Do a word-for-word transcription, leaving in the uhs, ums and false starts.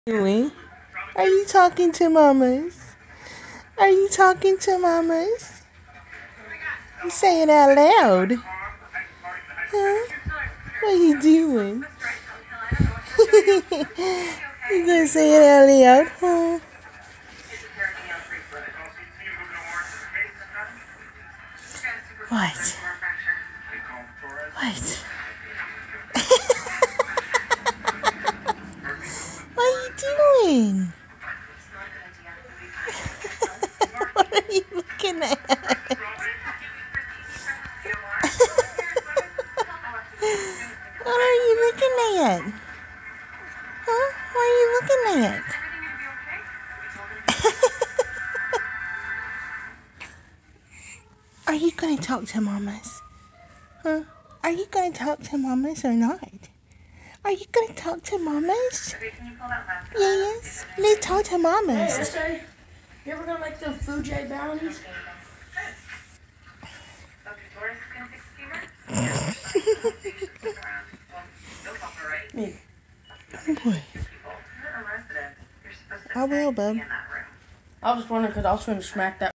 Doing? Are you talking to mamas? Are you talking to mamas? You say it out loud. Huh? What are you doing? You gonna say it out loud, huh? What? What? What are you doing? What are you looking at? What are you looking at? Huh? What are you looking at? Are you gonna talk to mamas? Huh? Are you gonna talk to mamas or not? Are you gonna talk to mamas? Yes. Let's talk to mamas. Hey, say, you ever gonna make them Food J bounties? Me. Oh boy. I will, bub. I was just wondering because I was going to smack that.